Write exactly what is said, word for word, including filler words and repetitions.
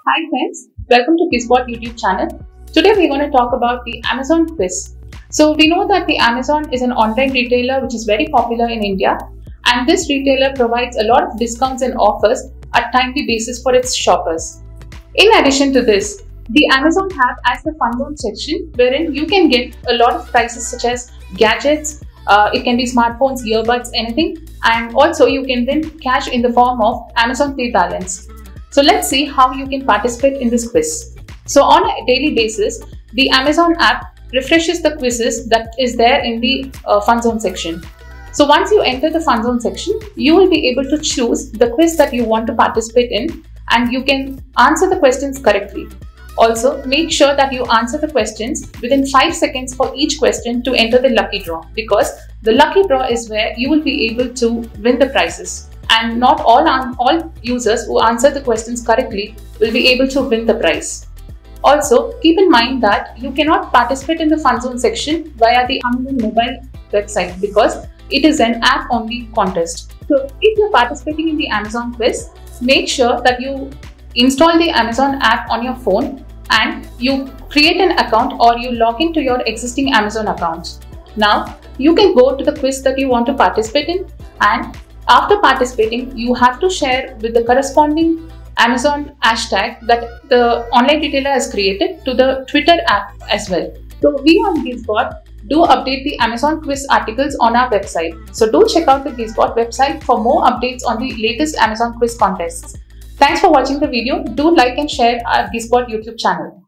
Hi friends, welcome to Quizbot YouTube channel. Today we're going to talk about the Amazon quiz. So we know that the Amazon is an online retailer which is very popular in India, and this retailer provides a lot of discounts and offers at timely basis for its shoppers. In addition to this, the Amazon app has the fun zone section wherein you can get a lot of prices such as gadgets, uh, it can be smartphones, earbuds, anything, and also you can then cash in the form of Amazon Pay balance. So let's see how you can participate in this quiz. So on a daily basis, the Amazon app refreshes the quizzes that is there in the uh, fun zone section. So once you enter the fun zone section, you will be able to choose the quiz that you want to participate in, and you can answer the questions correctly. Also, make sure that you answer the questions within five seconds for each question to enter the lucky draw, because the lucky draw is where you will be able to win the prizes. And not all, all users who answer the questions correctly will be able to win the prize. Also, keep in mind that you cannot participate in the fun zone section via the Amazon mobile website because it is an app-only contest. So, if you're participating in the Amazon quiz, make sure that you install the Amazon app on your phone and you create an account or you log into your existing Amazon account. Now, you can go to the quiz that you want to participate in, and after participating, you have to share with the corresponding Amazon hashtag that the online retailer has created to the Twitter app as well. So we on Quizbot do update the Amazon quiz articles on our website. So do check out the Quizbot website for more updates on the latest Amazon quiz contests. Thanks for watching the video. Do like and share our Quizbot YouTube channel.